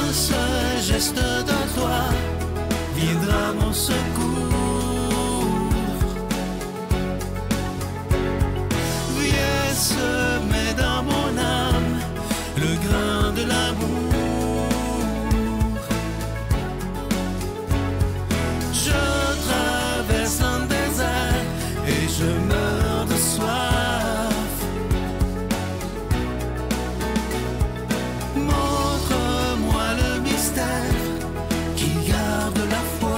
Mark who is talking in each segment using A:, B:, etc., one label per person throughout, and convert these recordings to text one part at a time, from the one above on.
A: seul geste de toi viendra mon secours. Viens semer dans mon âme le grain de l'amour. Je traverse un désert et je meurs de soif. Montre-moi le mystère qui garde la foi.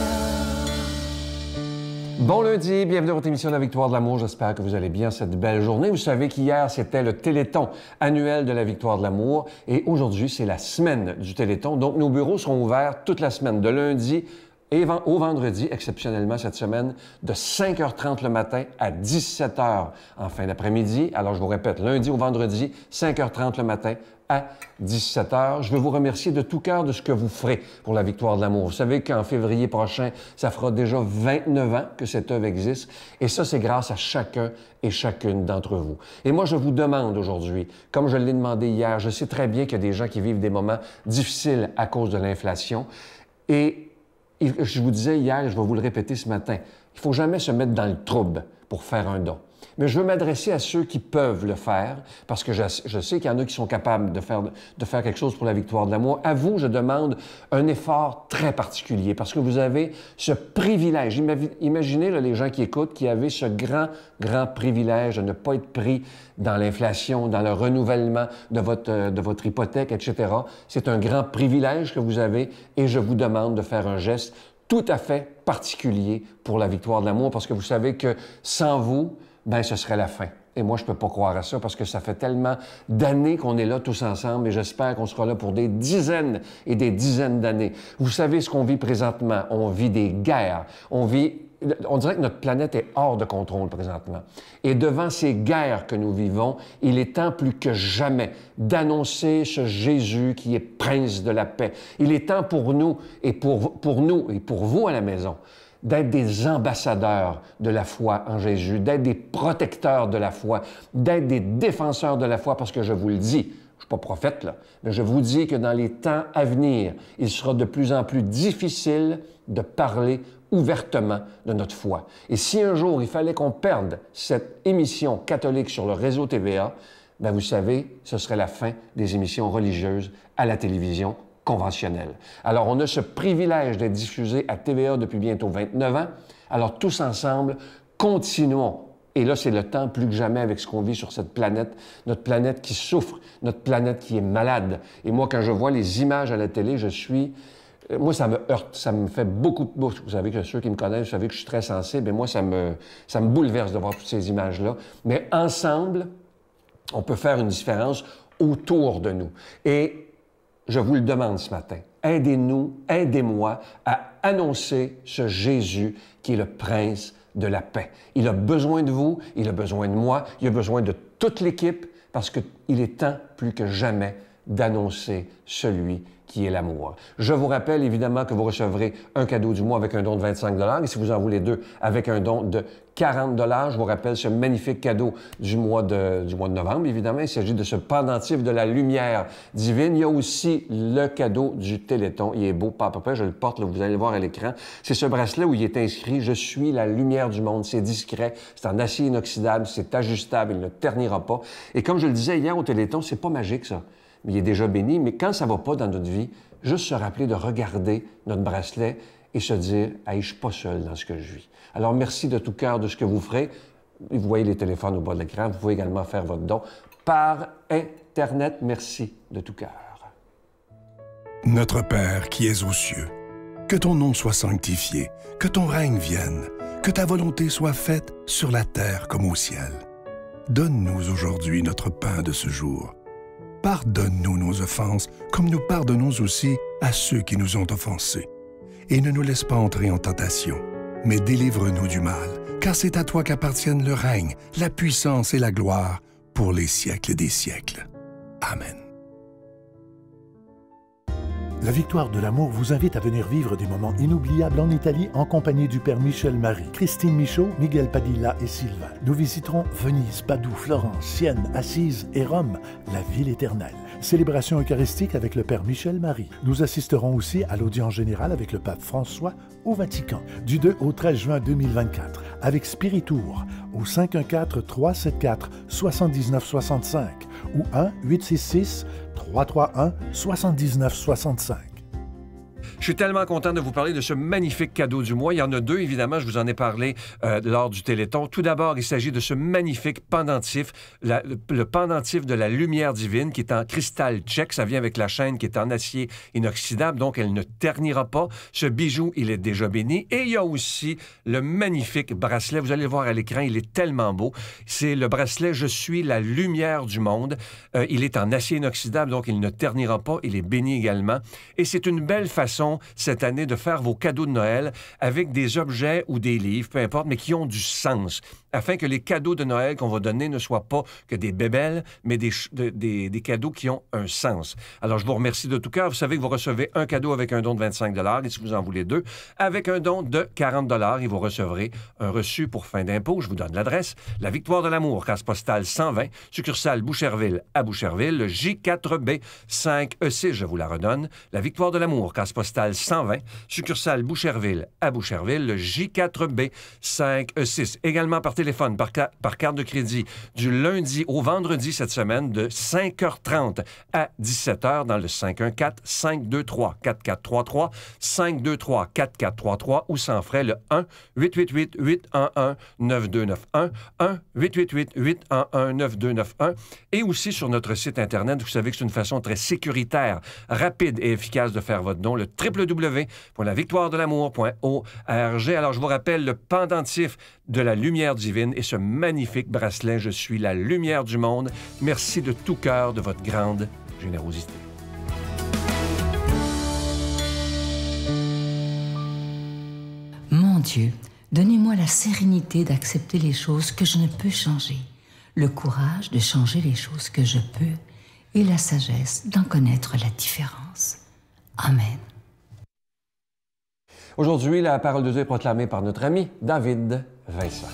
B: Bon lundi, bienvenue à votre émission de la Victoire de l'amour. J'espère que vous allez bien cette belle journée. Vous savez qu'hier, c'était le Téléthon annuel de la Victoire de l'amour et aujourd'hui, c'est la semaine du Téléthon. Donc, nos bureaux seront ouverts toute la semaine, de lundi et au vendredi, exceptionnellement cette semaine, de 5h30 le matin à 17h en fin d'après-midi. Alors, je vous répète, lundi au vendredi, 5h30 le matin à 17h. Je veux vous remercier de tout cœur de ce que vous ferez pour la Victoire de l'amour. Vous savez qu'en février prochain, ça fera déjà 29 ans que cette œuvre existe. Et ça, c'est grâce à chacun et chacune d'entre vous. Et moi, je vous demande aujourd'hui, comme je l'ai demandé hier, je sais très bien qu'il y a des gens qui vivent des moments difficiles à cause de l'inflation. Et je vous disais hier, et je vais vous le répéter ce matin, il ne faut jamais se mettre dans le trouble pour faire un don. Mais je veux m'adresser à ceux qui peuvent le faire, parce que je sais qu'il y en a qui sont capables de faire quelque chose pour la Victoire de l'amour. À vous, je demande un effort très particulier, parce que vous avez ce privilège. Imaginez là, les gens qui écoutent, qui avaient ce grand privilège de ne pas être pris dans l'inflation, dans le renouvellement de votre hypothèque, etc. C'est un grand privilège que vous avez, et je vous demande de faire un geste tout à fait particulier pour la Victoire de l'amour, parce que vous savez que sans vous, ben ce serait la fin. Et moi, je ne peux pas croire à ça parce que ça fait tellement d'années qu'on est là tous ensemble et j'espère qu'on sera là pour des dizaines et des dizaines d'années. Vous savez ce qu'on vit présentement. On vit des guerres. On dirait que notre planète est hors de contrôle présentement. Et devant ces guerres que nous vivons, il est temps plus que jamais d'annoncer ce Jésus qui est prince de la paix. Il est temps pour nous et pour nous et pour vous à la maison d'être des ambassadeurs de la foi en Jésus, d'être des protecteurs de la foi, d'être des défenseurs de la foi, parce que je vous le dis, je ne suis pas prophète, là, mais je vous dis que dans les temps à venir, il sera de plus en plus difficile de parler ouvertement de notre foi. Et si un jour il fallait qu'on perde cette émission catholique sur le réseau TVA, bien vous savez, ce serait la fin des émissions religieuses à la télévision conventionnelle. Alors, on a ce privilège d'être diffusé à TVA depuis bientôt 29 ans. Alors, tous ensemble, continuons. Et là, c'est le temps plus que jamais avec ce qu'on vit sur cette planète, notre planète qui souffre, notre planète qui est malade. Et moi, quand je vois les images à la télé, moi, ça me heurte, ça me fait beaucoup... Vous savez que ceux qui me connaissent, vous savez que je suis très sensible, et moi, ça me bouleverse de voir toutes ces images-là. Mais ensemble, on peut faire une différence autour de nous. Et je vous le demande ce matin, aidez-nous, aidez-moi à annoncer ce Jésus qui est le prince de la paix. Il a besoin de vous, il a besoin de moi, il a besoin de toute l'équipe parce qu'il est temps plus que jamais d'annoncer celui qui est l'amour. Je vous rappelle évidemment que vous recevrez un cadeau du mois avec un don de 25 $ et si vous en voulez deux, avec un don de 40 $. Je vous rappelle ce magnifique cadeau du mois de novembre, évidemment. Il s'agit de ce pendentif de la lumière divine. Il y a aussi le cadeau du Téléthon. Il est beau, pas à peu près, je le porte, là, vous allez le voir à l'écran. C'est ce bracelet où il est inscrit « Je suis la lumière du monde ». C'est discret, c'est en acier inoxydable, c'est ajustable, il ne ternira pas. Et comme je le disais hier au Téléthon, c'est pas magique, ça. Il est déjà béni, mais quand ça ne va pas dans notre vie, juste se rappeler de regarder notre bracelet et se dire « Hey, je ne suis pas seul dans ce que je vis ». Alors, merci de tout cœur de ce que vous ferez. Vous voyez les téléphones au bas de l'écran. Vous pouvez également faire votre don par Internet. Merci de tout cœur.
C: Notre Père qui es aux cieux, que ton nom soit sanctifié, que ton règne vienne, que ta volonté soit faite sur la terre comme au ciel. Donne-nous aujourd'hui notre pain de ce jour. Pardonne-nous nos offenses, comme nous pardonnons aussi à ceux qui nous ont offensés. Et ne nous laisse pas entrer en tentation, mais délivre-nous du mal, car c'est à toi qu'appartiennent le règne, la puissance et la gloire pour les siècles des siècles. Amen.
D: La Victoire de l'amour vous invite à venir vivre des moments inoubliables en Italie en compagnie du Père Michel Marie, Christine Michaud, Miguel Padilla et Sylvain. Nous visiterons Venise, Padoue, Florence, Sienne, Assise et Rome, la ville éternelle. Célébration eucharistique avec le Père Michel Marie. Nous assisterons aussi à l'audience générale avec le Pape François au Vatican, du 2 au 13 juin 2024, avec Spiritour au 514-374-7965 ou 1-866-331-7965.
B: Je suis tellement content de vous parler de ce magnifique cadeau du mois. Il y en a deux, évidemment, je vous en ai parlé lors du Téléthon. Tout d'abord, il s'agit de ce magnifique pendentif, le pendentif de la lumière divine qui est en cristal tchèque. Ça vient avec la chaîne qui est en acier inoxydable, donc elle ne ternira pas. Ce bijou, il est déjà béni. Et il y a aussi le magnifique bracelet. Vous allez le voir à l'écran, il est tellement beau. C'est le bracelet « Je suis la lumière du monde ». Il est en acier inoxydable, donc il ne ternira pas. Il est béni également. Et c'est une belle façon cette année de faire vos cadeaux de Noël avec des objets ou des livres, peu importe, mais qui ont du sens, afin que les cadeaux de Noël qu'on va donner ne soient pas que des bébelles, mais des cadeaux qui ont un sens. Alors, je vous remercie de tout cœur. Vous savez que vous recevez un cadeau avec un don de 25 $, et si vous en voulez deux, avec un don de 40 $, et vous recevrez un reçu pour fin d'impôt. Je vous donne l'adresse. La Victoire de l'Amour, case postale 120, succursale Boucherville à Boucherville, le J4B 5E6, je vous la redonne. La Victoire de l'Amour, case postale 120, succursale Boucherville à Boucherville, le J4B 5E6. Également par téléphone, par carte de crédit, du lundi au vendredi cette semaine, de 5h30 à 17h dans le 514-523-4433, 523-4433 ou sans frais le 1-888-811-9291, 1-888-811-9291 et aussi sur notre site Internet. Vous savez que c'est une façon très sécuritaire, rapide et efficace de faire votre don, le www.lavictoiredelamour.org. Alors, je vous rappelle le pendentif de la lumière divine et ce magnifique bracelet « Je suis la lumière du monde ». Merci de tout cœur de votre grande générosité.
E: Mon Dieu, donnez-moi la sérénité d'accepter les choses que je ne peux changer, le courage de changer les choses que je peux et la sagesse d'en connaître la différence. Amen.
B: Aujourd'hui, la parole de Dieu est proclamée par notre ami David Vincent.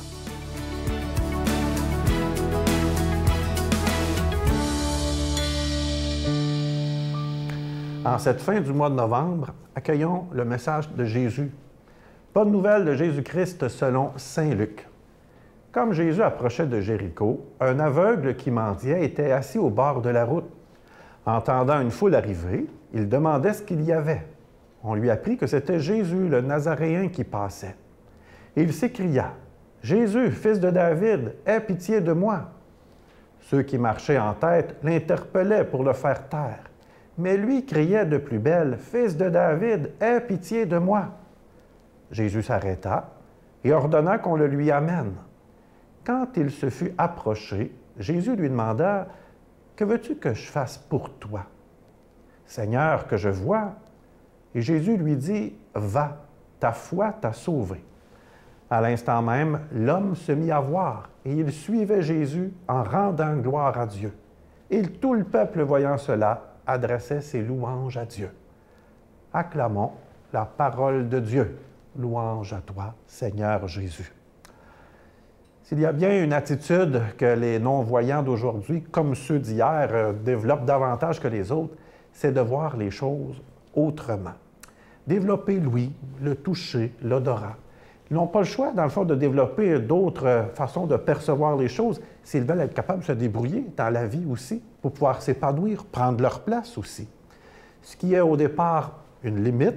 F: En cette fin du mois de novembre, accueillons le message de Jésus. Bonne nouvelle de Jésus-Christ selon saint Luc. Comme Jésus approchait de Jéricho, un aveugle qui mendiait était assis au bord de la route. Entendant une foule arriver, il demandait ce qu'il y avait. On lui apprit que c'était Jésus, le Nazaréen, qui passait. Et il s'écria, « Jésus, fils de David, aie pitié de moi. » Ceux qui marchaient en tête l'interpellaient pour le faire taire. Mais lui criait de plus belle, « Fils de David, aie pitié de moi. » Jésus s'arrêta et ordonna qu'on le lui amène. Quand il se fut approché, Jésus lui demanda, « Que veux-tu que je fasse pour toi? »« Seigneur, que je vois. » Et Jésus lui dit, « Va, ta foi t'a sauvé. » À l'instant même, l'homme se mit à voir, et il suivait Jésus en rendant gloire à Dieu. Et tout le peuple, voyant cela, adressait ses louanges à Dieu. Acclamons la parole de Dieu. Louange à toi, Seigneur Jésus. S'il y a bien une attitude que les non-voyants d'aujourd'hui, comme ceux d'hier, développent davantage que les autres, c'est de voir les choses autrement. Développer l'ouïe, le toucher, l'odorat. Ils n'ont pas le choix, dans le fond, de développer d'autres façons de percevoir les choses s'ils veulent être capables de se débrouiller dans la vie aussi, pour pouvoir s'épanouir, prendre leur place aussi. Ce qui est au départ une limite,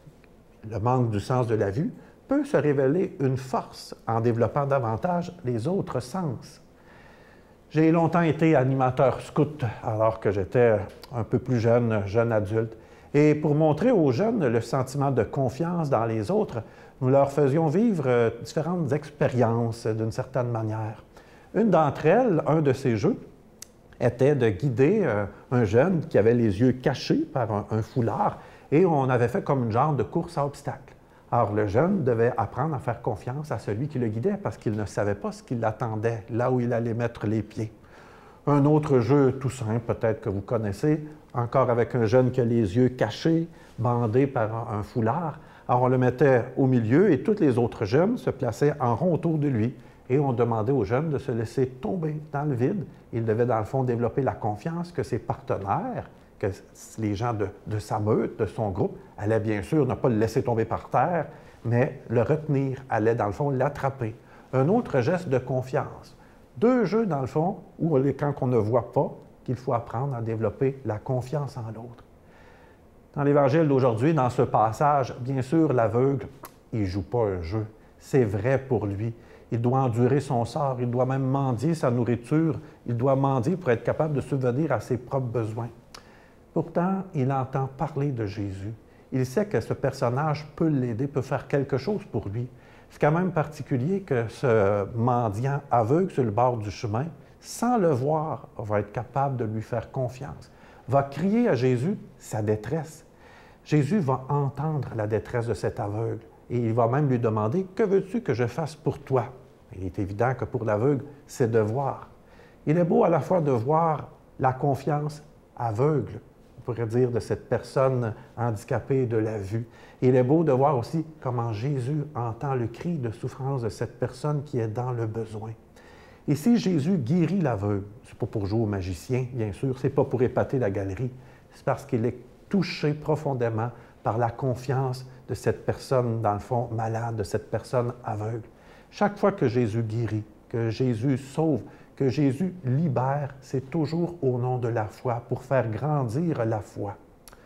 F: le manque du sens de la vue, peut se révéler une force en développant davantage les autres sens. J'ai longtemps été animateur scout alors que j'étais un peu plus jeune adulte. Et pour montrer aux jeunes le sentiment de confiance dans les autres, nous leur faisions vivre différentes expériences d'une certaine manière. Une d'entre elles, un de ces jeux, était de guider un jeune qui avait les yeux cachés par un foulard et on avait fait comme une genre de course à obstacles. Alors le jeune devait apprendre à faire confiance à celui qui le guidait parce qu'il ne savait pas ce qui l'attendait, là où il allait mettre les pieds. Un autre jeu tout simple, peut-être que vous connaissez, encore avec un jeune qui a les yeux cachés, bandé par un foulard. Alors on le mettait au milieu et tous les autres jeunes se plaçaient en rond autour de lui. Et on demandait aux jeunes de se laisser tomber dans le vide. Ils devaient, dans le fond, développer la confiance que ses partenaires, que les gens de sa meute, de son groupe, allaient bien sûr ne pas le laisser tomber par terre, mais le retenir, allaient, dans le fond, l'attraper. Un autre geste de confiance. 2 jeux, dans le fond, où quand on ne voit pas, qu'il faut apprendre à développer la confiance en l'autre. Dans l'Évangile d'aujourd'hui, dans ce passage, bien sûr, l'aveugle, il ne joue pas un jeu. C'est vrai pour lui. Il doit endurer son sort, il doit même mendier sa nourriture, il doit mendier pour être capable de subvenir à ses propres besoins. Pourtant, il entend parler de Jésus. Il sait que ce personnage peut l'aider, peut faire quelque chose pour lui. C'est quand même particulier que ce mendiant aveugle sur le bord du chemin, sans le voir, va être capable de lui faire confiance, va crier à Jésus sa détresse. Jésus va entendre la détresse de cet aveugle et il va même lui demander « Que veux-tu que je fasse pour toi? » Il est évident que pour l'aveugle, c'est de voir. Il est beau à la fois de voir la confiance aveugle, on pourrait dire, de cette personne handicapée de la vue. Il est beau de voir aussi comment Jésus entend le cri de souffrance de cette personne qui est dans le besoin. Et si Jésus guérit l'aveugle, c'est pas pour jouer au magicien, bien sûr, c'est pas pour épater la galerie, c'est parce qu'il est touché profondément par la confiance de cette personne, dans le fond, malade, de cette personne aveugle. Chaque fois que Jésus guérit, que Jésus sauve, que Jésus libère, c'est toujours au nom de la foi, pour faire grandir la foi.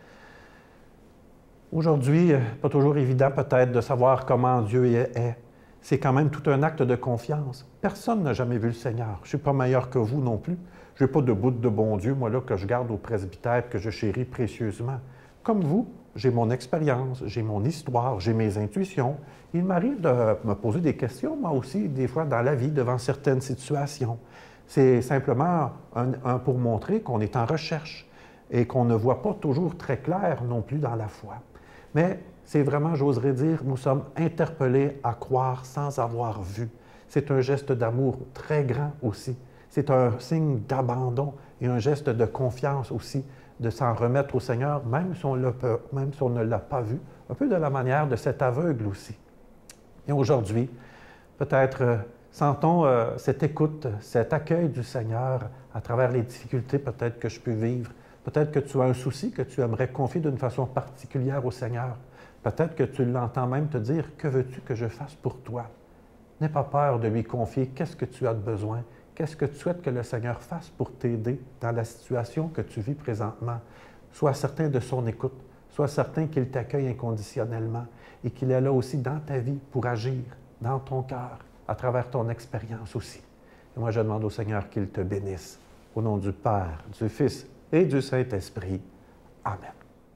F: Aujourd'hui, pas toujours évident peut-être de savoir comment Dieu est. C'est quand même tout un acte de confiance. Personne n'a jamais vu le Seigneur. Je ne suis pas meilleur que vous non plus. Je n'ai pas de bout de bon Dieu, moi là, que je garde au presbytère, que je chéris précieusement. Comme vous, j'ai mon expérience, j'ai mon histoire, j'ai mes intuitions. Il m'arrive de me poser des questions, moi aussi, des fois dans la vie, devant certaines situations. C'est simplement pour montrer qu'on est en recherche et qu'on ne voit pas toujours très clair non plus dans la foi. Mais c'est vraiment, j'oserais dire, nous sommes interpellés à croire sans avoir vu. C'est un geste d'amour très grand aussi. C'est un signe d'abandon et un geste de confiance aussi, de s'en remettre au Seigneur, même si on ne l'a pas vu, un peu de la manière de cet aveugle aussi. Et aujourd'hui, peut-être sentons cette écoute, cet accueil du Seigneur à travers les difficultés peut-être que je peux vivre. Peut-être que tu as un souci que tu aimerais confier d'une façon particulière au Seigneur. Peut-être que tu l'entends même te dire « Que veux-tu que je fasse pour toi? » N'aie pas peur de lui confier qu'est-ce que tu as de besoin, qu'est-ce que tu souhaites que le Seigneur fasse pour t'aider dans la situation que tu vis présentement. Sois certain de son écoute, sois certain qu'il t'accueille inconditionnellement et qu'il est là aussi dans ta vie pour agir, dans ton cœur, à travers ton expérience aussi. Et moi, je demande au Seigneur qu'il te bénisse. Au nom du Père, du Fils et du Saint-Esprit. Amen.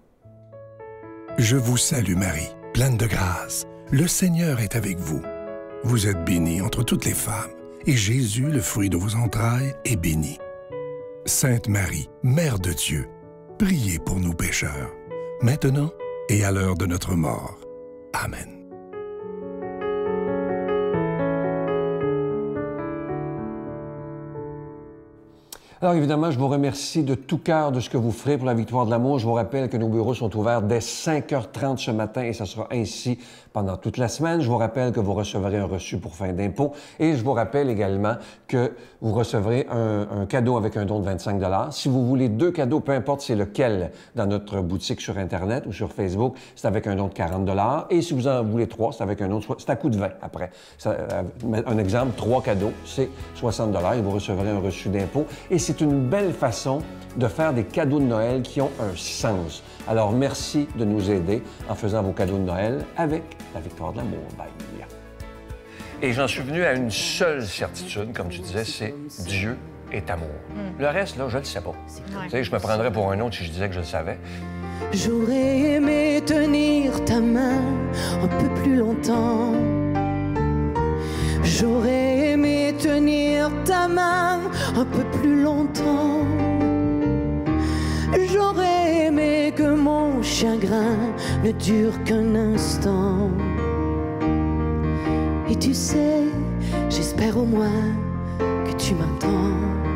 C: Je vous salue Marie, pleine de grâce. Le Seigneur est avec vous. Vous êtes bénie entre toutes les femmes, et Jésus, le fruit de vos entrailles, est béni. Sainte Marie, Mère de Dieu, priez pour nous pécheurs, maintenant et à l'heure de notre mort. Amen.
B: Alors évidemment, je vous remercie de tout cœur de ce que vous ferez pour la Victoire de l'amour. Je vous rappelle que nos bureaux sont ouverts dès 5h30 ce matin et ça sera ainsi pendant toute la semaine. Je vous rappelle que vous recevrez un reçu pour fin d'impôt et je vous rappelle également que vous recevrez un cadeau avec un don de 25 $. Si vous voulez 2 cadeaux, peu importe c'est lequel, dans notre boutique sur Internet ou sur Facebook, c'est avec un don de 40 $. Et si vous en voulez 3, c'est avec un autre, c'est à coût de 20 après. Un exemple, 3 cadeaux, c'est 60 $ et vous recevrez un reçu d'impôt. Et c'est une belle façon de faire des cadeaux de Noël qui ont un sens. Alors, merci de nous aider en faisant vos cadeaux de Noël avec la Victoire de l'amour. Bye. Et j'en suis venu à une seule certitude, comme tu disais, c'est Dieu est amour. Le reste, là, je le sais pas. Tu sais, je me prendrais pour un autre si je disais que je le savais.
G: J'aurais aimé tenir ta main un peu plus longtemps. J'aurais aimé tenir ta main un peu plus longtemps. J'aurais aimé que mon chagrin ne dure qu'un instant. Et tu sais, j'espère au moins que tu m'entends.